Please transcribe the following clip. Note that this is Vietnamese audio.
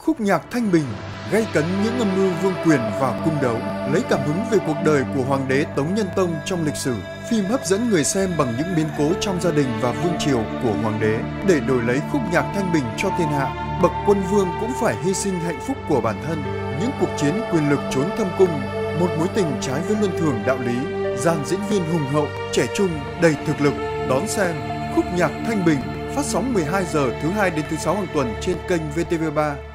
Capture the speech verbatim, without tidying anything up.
Khúc nhạc Thanh Bình gay cấn những âm mưu vương quyền và cung đấu, lấy cảm hứng về cuộc đời của Hoàng đế Tống Nhân Tông trong lịch sử. Phim hấp dẫn người xem bằng những biến cố trong gia đình và vương triều của Hoàng đế để đổi lấy khúc nhạc Thanh Bình cho thiên hạ. Bậc quân vương cũng phải hy sinh hạnh phúc của bản thân. Những cuộc chiến quyền lực trốn thâm cung, một mối tình trái với luân thường đạo lý, dàn diễn viên hùng hậu, trẻ trung, đầy thực lực. Đón xem Khúc nhạc Thanh Bình phát sóng mười hai giờ thứ hai đến thứ sáu hàng tuần trên kênh vê tê vê ba.